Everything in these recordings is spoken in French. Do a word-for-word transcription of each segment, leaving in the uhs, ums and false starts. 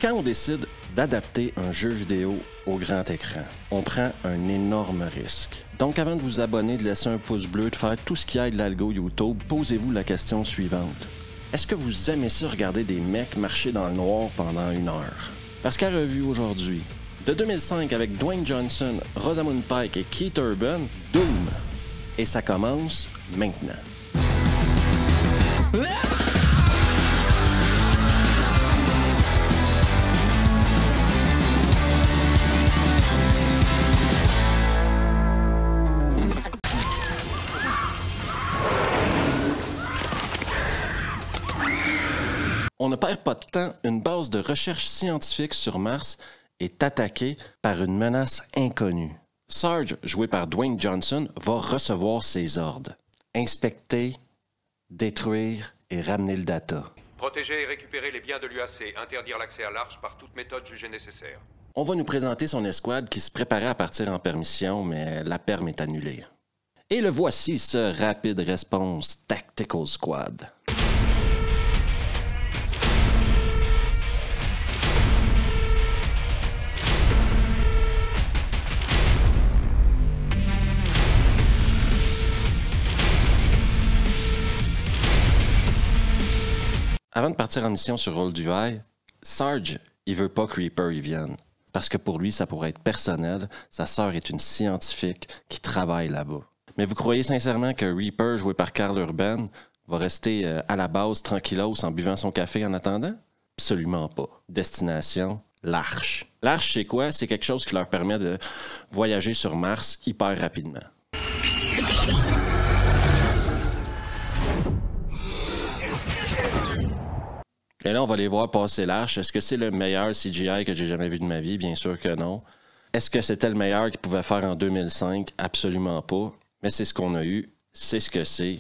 Quand on décide d'adapter un jeu vidéo au grand écran, on prend un énorme risque. Donc avant de vous abonner, de laisser un pouce bleu, de faire tout ce qui aide l'algo YouTube, posez-vous la question suivante. Est-ce que vous aimez ça regarder des mecs marcher dans le noir pendant une heure? Parce qu'à revue aujourd'hui, de deux mille cinq avec Dwayne Johnson, Rosamund Pike et Keith Urban, Doom. Et ça commence maintenant. On ne perd pas de temps, une base de recherche scientifique sur Mars est attaquée par une menace inconnue. Sarge, joué par Dwayne Johnson, va recevoir ses ordres. Inspecter, détruire et ramener le data. Protéger et récupérer les biens de l'U A C, interdire l'accès à l'Arche par toute méthode jugée nécessaire. On va nous présenter son escouade qui se préparait à partir en permission, mais la perme est annulée. Et le voici, ce Rapid Response Tactical Squad. Avant de partir en mission sur Roll du Vaille, Sarge, il veut pas que Reaper y vienne. Parce que pour lui, ça pourrait être personnel. Sa sœur est une scientifique qui travaille là-bas. Mais vous croyez sincèrement que Reaper, joué par Karl Urban, va rester à la base tranquillos en buvant son café en attendant? Absolument pas. Destination, l'Arche. L'Arche, c'est quoi? C'est quelque chose qui leur permet de voyager sur Mars hyper rapidement. Et là, on va les voir passer l'Arche. Est-ce que c'est le meilleur C G I que j'ai jamais vu de ma vie? Bien sûr que non. Est-ce que c'était le meilleur qu'ils pouvaient faire en deux mille cinq? Absolument pas. Mais c'est ce qu'on a eu. C'est ce que c'est.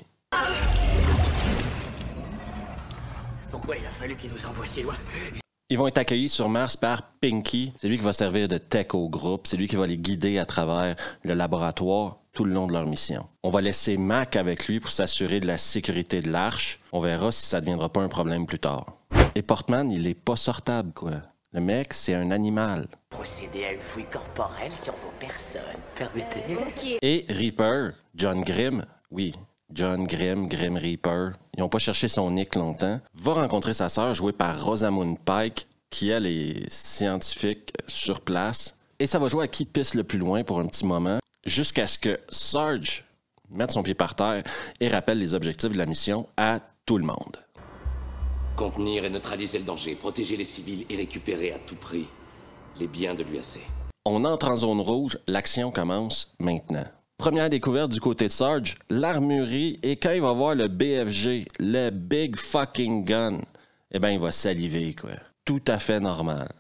Pourquoi il a fallu qu'il nous envoie si loin? Ils vont être accueillis sur Mars par Pinky. C'est lui qui va servir de tech au groupe. C'est lui qui va les guider à travers le laboratoire tout le long de leur mission. On va laisser Mac avec lui pour s'assurer de la sécurité de l'Arche. On verra si ça ne deviendra pas un problème plus tard. Et Portman, il est pas sortable, quoi. Le mec, c'est un animal. Procéder à une fouille corporelle sur vos personnes. Fermeté. Ok. Et Reaper, John Grimm, oui, John Grimm, Grim Reaper, ils n'ont pas cherché son nick longtemps, va rencontrer sa sœur jouée par Rosamund Pike, qui elle est scientifique sur place. Et ça va jouer à qui pisse le plus loin pour un petit moment, jusqu'à ce que Sarge mette son pied par terre et rappelle les objectifs de la mission à tout le monde. Contenir et neutraliser le danger, protéger les civils et récupérer à tout prix les biens de l'U A C. On entre en zone rouge, l'action commence maintenant. Première découverte du côté de Sarge, l'armurerie, et quand il va voir le B F G, le Big Fucking Gun, eh bien, il va saliver, quoi. Tout à fait normal.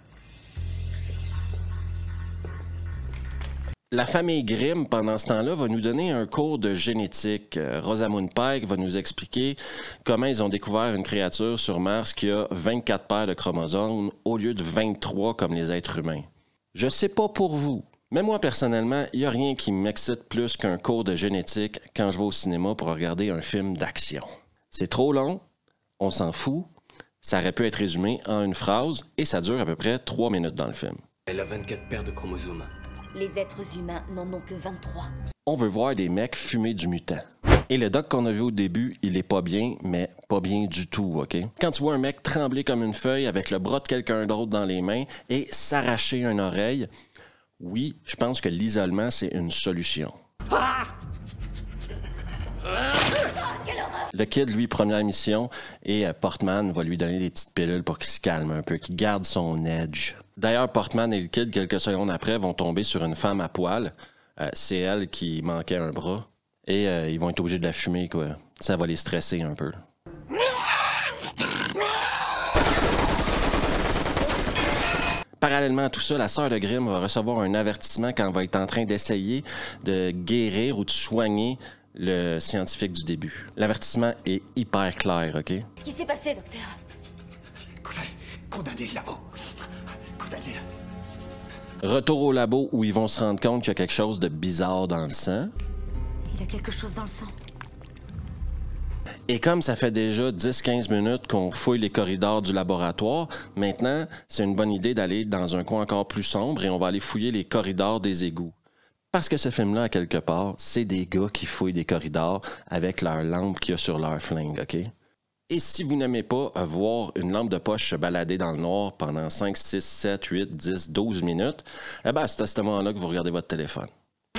La famille Grimm, pendant ce temps-là, va nous donner un cours de génétique. Euh, Rosamund Pike va nous expliquer comment ils ont découvert une créature sur Mars qui a vingt-quatre paires de chromosomes au lieu de vingt-trois comme les êtres humains. Je sais pas pour vous, mais moi, personnellement, il n'y a rien qui m'excite plus qu'un cours de génétique quand je vais au cinéma pour regarder un film d'action. C'est trop long, on s'en fout, ça aurait pu être résumé en une phrase et ça dure à peu près trois minutes dans le film. Elle a vingt-quatre paires de chromosomes. Les êtres humains n'en ont que vingt-trois. On veut voir des mecs fumer du mutant. Et le doc qu'on a vu au début, il est pas bien, mais pas bien du tout, OK? Quand tu vois un mec trembler comme une feuille avec le bras de quelqu'un d'autre dans les mains et s'arracher une oreille, oui, je pense que l'isolement, c'est une solution. Le kid, lui, première mission, et Portman va lui donner des petites pilules pour qu'il se calme un peu, qu'il garde son edge. D'ailleurs, Portman et le kid, quelques secondes après, vont tomber sur une femme à poil. Euh, c'est elle qui manquait un bras. Et euh, ils vont être obligés de la fumer, quoi. Ça va les stresser un peu. Parallèlement à tout ça, la sœur de Grimm va recevoir un avertissement quand elle va être en train d'essayer de guérir ou de soigner le scientifique du début. L'avertissement est hyper clair, OK? Qu'est-ce qui s'est passé, docteur? Condamné là-bas. Condamné là. Retour au labo où ils vont se rendre compte qu'il y a quelque chose de bizarre dans le sang. Il a quelque chose dans le sang. Et comme ça fait déjà dix à quinze minutes qu'on fouille les corridors du laboratoire, maintenant, c'est une bonne idée d'aller dans un coin encore plus sombre et on va aller fouiller les corridors des égouts. Parce que ce film-là, à quelque part, c'est des gars qui fouillent des corridors avec leur lampe qu'il y a sur leur flingue, OK? Et si vous n'aimez pas voir une lampe de poche se balader dans le noir pendant cinq, six, sept, huit, dix, douze minutes, eh bien, c'est à ce moment-là que vous regardez votre téléphone.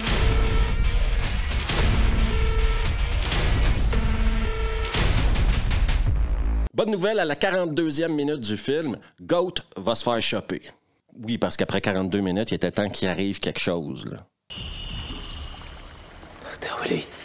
Bonne nouvelle, à la quarante-deuxième minute du film, Goat va se faire choper. Oui, parce qu'après quarante-deux minutes, il était temps qu'il arrive quelque chose, là. docteur Willetts.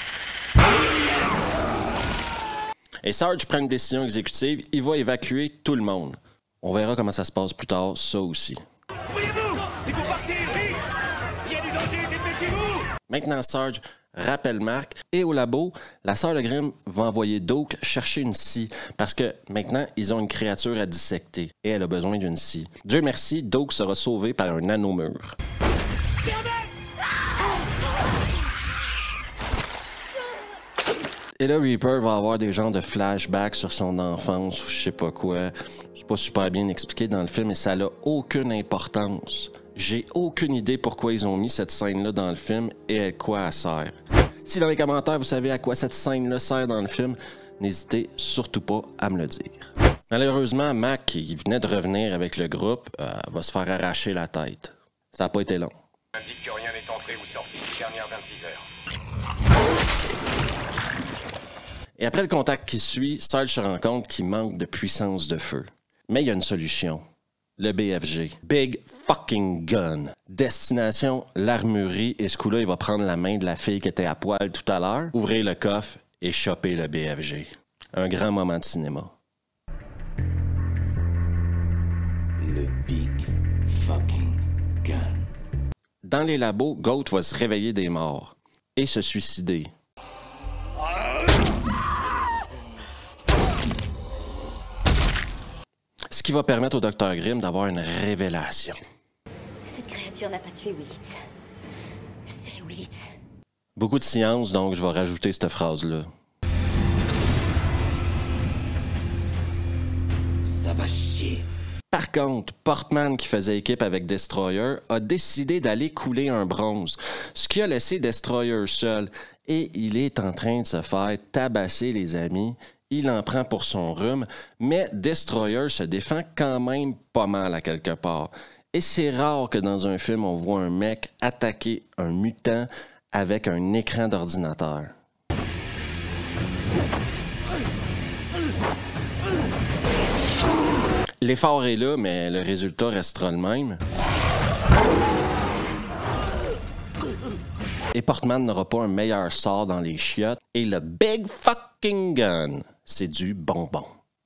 Et Sarge prend une décision exécutive, il va évacuer tout le monde. On verra comment ça se passe plus tard, ça aussi. Voyez-vous, il faut partir vite. Il y a du danger, dépêchez-vous. Maintenant, Sarge rappelle Mark et au labo, la sœur de Grimm va envoyer Doak chercher une scie parce que maintenant, ils ont une créature à dissecter et elle a besoin d'une scie. Dieu merci, Doak sera sauvé par un nanomur. Et là, Reaper va avoir des genres de flashbacks sur son enfance ou je sais pas quoi. C'est pas super bien expliqué dans le film et ça n'a aucune importance. J'ai aucune idée pourquoi ils ont mis cette scène-là dans le film et à quoi elle sert. Si dans les commentaires, vous savez à quoi cette scène-là sert dans le film, n'hésitez surtout pas à me le dire. Malheureusement, Mac, qui venait de revenir avec le groupe, euh, va se faire arracher la tête. Ça n'a pas été long. Indique que rien n'est entré ou sorti ces dernières vingt-six heures. Et après le contact qui suit, Sarge se rend compte qu'il manque de puissance de feu. Mais il y a une solution. Le B F G. Big fucking gun. Destination, l'armurerie. Et ce coup-là, il va prendre la main de la fille qui était à poil tout à l'heure, ouvrir le coffre et choper le B F G. Un grand moment de cinéma. Le Big fucking gun. Dans les labos, Goat va se réveiller des morts et se suicider. Ce qui va permettre au docteur Grimm d'avoir une révélation. Cette créature n'a pas tué Willetts. C'est Willetts. Beaucoup de science, donc je vais rajouter cette phrase-là. Ça va chier. Par contre, Portman, qui faisait équipe avec Destroyer, a décidé d'aller couler un bronze, ce qui a laissé Destroyer seul. Et il est en train de se faire tabasser, les amis. Il en prend pour son rhume, mais Destroyer se défend quand même pas mal à quelque part. Et c'est rare que dans un film, on voit un mec attaquer un mutant avec un écran d'ordinateur. L'effort est là, mais le résultat restera le même. Et Portman n'aura pas un meilleur sort dans les chiottes. Et le Big fucking gun, c'est du bonbon.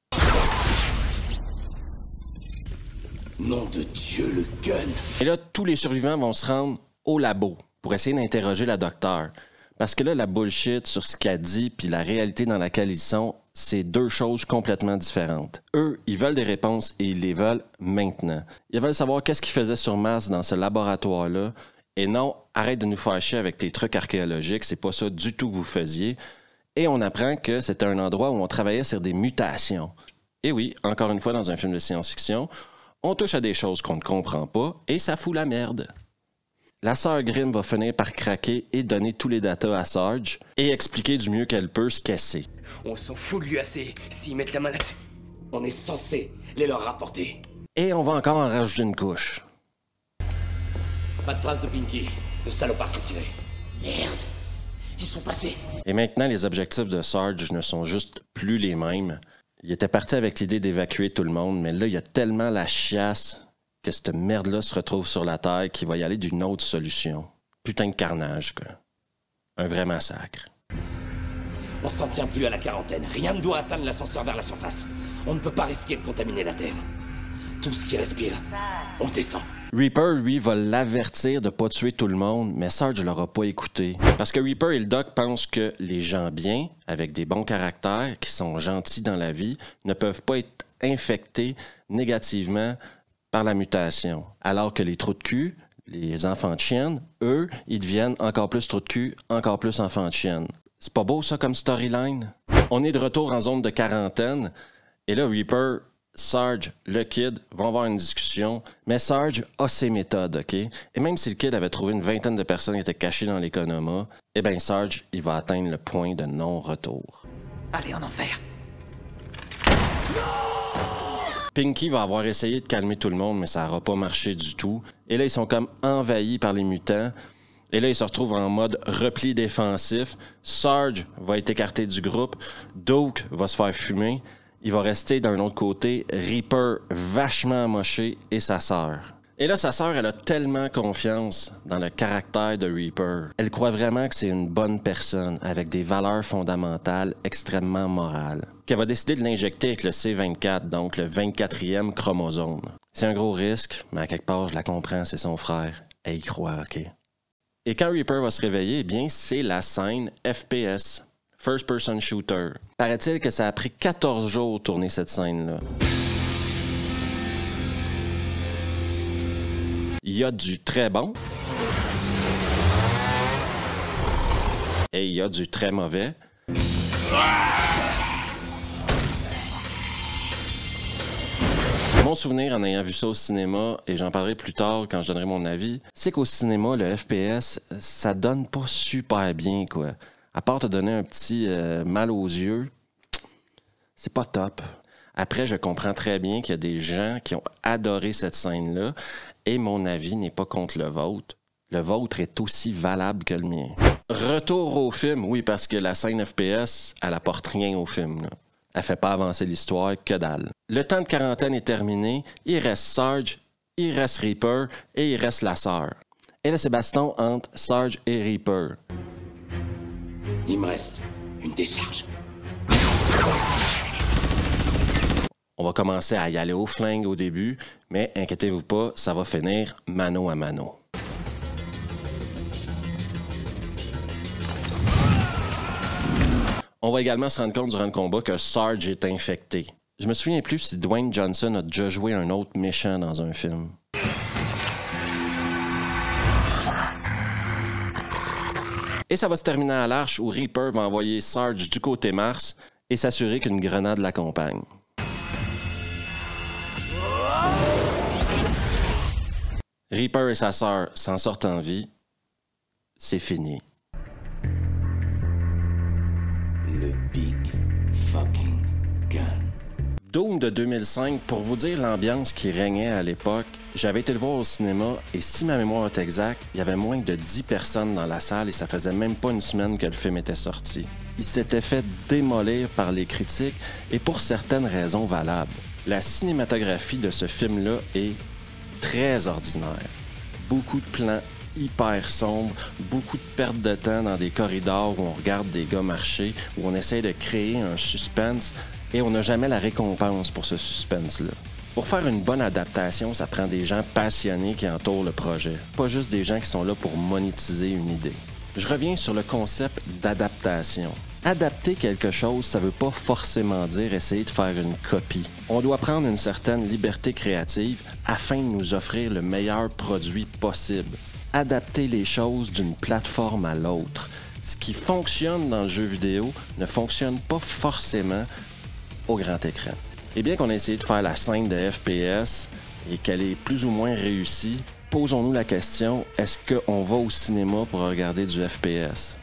Nom de Dieu, le gun! Et là, tous les survivants vont se rendre au labo pour essayer d'interroger la docteure. Parce que là, la bullshit sur ce qu'elle dit puis la réalité dans laquelle ils sont, c'est deux choses complètement différentes. Eux, ils veulent des réponses et ils les veulent maintenant. Ils veulent savoir qu'est-ce qu'ils faisaient sur Mars dans ce laboratoire-là. Et non, arrête de nous faire chier avec tes trucs archéologiques, c'est pas ça du tout que vous faisiez. Et on apprend que c'était un endroit où on travaillait sur des mutations. Et oui, encore une fois, dans un film de science-fiction, on touche à des choses qu'on ne comprend pas et ça fout la merde. La sœur Grimm va finir par craquer et donner tous les datas à Sarge et expliquer du mieux qu'elle peut ce qu'elle sait. On s'en fout de l'U A C s'ils mettent la main là-dessus. On est censé les leur rapporter. Et on va encore en rajouter une couche. Pas de trace de Pinky. Le salopard s'est tiré. Merde, ils sont passés. Et maintenant, les objectifs de Sarge ne sont juste plus les mêmes. Il était parti avec l'idée d'évacuer tout le monde, mais là, il y a tellement la chiasse que cette merde-là se retrouve sur la Terre qu'il va y aller d'une autre solution. Putain de carnage, quoi. Un vrai massacre. On s'en tient plus à la quarantaine. Rien ne doit atteindre l'ascenseur vers la surface. On ne peut pas risquer de contaminer la Terre. Tout ce qui respire, on le descend. Reaper, lui, va l'avertir de pas tuer tout le monde, mais Sarge ne l'aura pas écouté. Parce que Reaper et le Doc pensent que les gens bien, avec des bons caractères, qui sont gentils dans la vie, ne peuvent pas être infectés négativement par la mutation. Alors que les trous de cul, les enfants de chienne, eux, ils deviennent encore plus trous de cul, encore plus enfants de chienne. C'est pas beau ça comme storyline? On est de retour en zone de quarantaine et là Reaper, Sarge, le Kid vont avoir une discussion, mais Sarge a ses méthodes, OK? Et même si le Kid avait trouvé une vingtaine de personnes qui étaient cachées dans l'économa, eh bien Sarge, il va atteindre le point de non-retour. Allez en enfer. Pinky va avoir essayé de calmer tout le monde, mais ça n'aura pas marché du tout. Et là, ils sont comme envahis par les mutants. Et là, ils se retrouvent en mode repli défensif. Sarge va être écarté du groupe. Doak va se faire fumer. Il va rester d'un autre côté Reaper vachement amoché et sa sœur. Et là, sa sœur, elle a tellement confiance dans le caractère de Reaper. Elle croit vraiment que c'est une bonne personne avec des valeurs fondamentales extrêmement morales. Qu'elle va décider de l'injecter avec le C vingt-quatre, donc le vingt-quatrième chromosome. C'est un gros risque, mais à quelque part, je la comprends, c'est son frère. Elle y croit, OK? Et quand Reaper va se réveiller, eh bien, c'est la scène F P S, First Person Shooter. Paraît-il que ça a pris quatorze jours de tourner cette scène-là. Il y a du très bon et il y a du très mauvais. Mon souvenir en ayant vu ça au cinéma, et j'en parlerai plus tard quand je donnerai mon avis, c'est qu'au cinéma, le F P S, ça donne pas super bien, quoi. À part te donner un petit euh, mal aux yeux, c'est pas top. Après, je comprends très bien qu'il y a des gens qui ont adoré cette scène-là, et mon avis n'est pas contre le vôtre. Le vôtre est aussi valable que le mien. Retour au film, oui, parce que la scène F P S, elle apporte rien au film, là. Elle fait pas avancer l'histoire, que dalle. Le temps de quarantaine est terminé, il reste Sarge, il reste Reaper et il reste la sœur. Et là, c'est baston entre Sarge et Reaper. Il me reste une décharge. On va commencer à y aller au flingue au début, mais inquiétez-vous pas, ça va finir mano à mano. On va également se rendre compte durant le combat que Sarge est infecté. Je me souviens plus si Dwayne Johnson a déjà joué un autre méchant dans un film. Et ça va se terminer à l'Arche où Reaper va envoyer Sarge du côté Mars et s'assurer qu'une grenade l'accompagne. Reaper et sa sœur s'en sortent en vie. C'est fini. Le Big Fucking Gun. Doom de deux mille cinq, pour vous dire l'ambiance qui régnait à l'époque, j'avais été le voir au cinéma et si ma mémoire est exacte, il y avait moins de dix personnes dans la salle et ça faisait même pas une semaine que le film était sorti. Il s'était fait démolir par les critiques et pour certaines raisons valables. La cinématographie de ce film-là est très ordinaire. Beaucoup de plans hyper sombres, beaucoup de pertes de temps dans des corridors où on regarde des gars marcher, où on essaie de créer un suspense et on n'a jamais la récompense pour ce suspense-là. Pour faire une bonne adaptation, ça prend des gens passionnés qui entourent le projet, pas juste des gens qui sont là pour monétiser une idée. Je reviens sur le concept d'adaptation. Adapter quelque chose, ça ne veut pas forcément dire essayer de faire une copie. On doit prendre une certaine liberté créative afin de nous offrir le meilleur produit possible. Adapter les choses d'une plateforme à l'autre. Ce qui fonctionne dans le jeu vidéo ne fonctionne pas forcément au grand écran. Et bien qu'on ait essayé de faire la scène de F P S et qu'elle est plus ou moins réussie, posons-nous la question, est-ce qu'on va au cinéma pour regarder du F P S?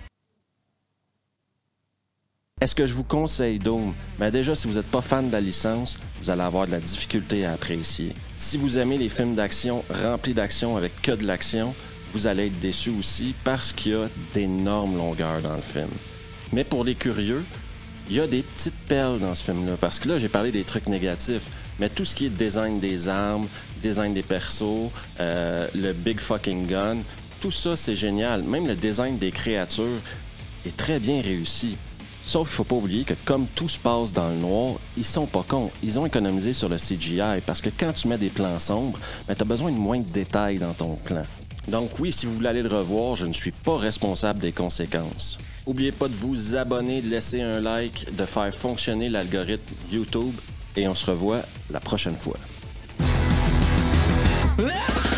Est-ce que je vous conseille Doom? Ben déjà, si vous n'êtes pas fan de la licence, vous allez avoir de la difficulté à apprécier. Si vous aimez les films d'action remplis d'action avec que de l'action, vous allez être déçu aussi parce qu'il y a d'énormes longueurs dans le film. Mais pour les curieux, il y a des petites perles dans ce film-là. Parce que là, j'ai parlé des trucs négatifs, mais tout ce qui est design des armes, design des persos, euh, le big fucking gun, tout ça, c'est génial. Même le design des créatures est très bien réussi. Sauf qu'il ne faut pas oublier que comme tout se passe dans le noir, ils sont pas cons. Ils ont économisé sur le C G I parce que quand tu mets des plans sombres, ben, tu as besoin de moins de détails dans ton plan. Donc oui, si vous voulez aller le revoir, je ne suis pas responsable des conséquences. N'oubliez pas de vous abonner, de laisser un like, de faire fonctionner l'algorithme YouTube et on se revoit la prochaine fois.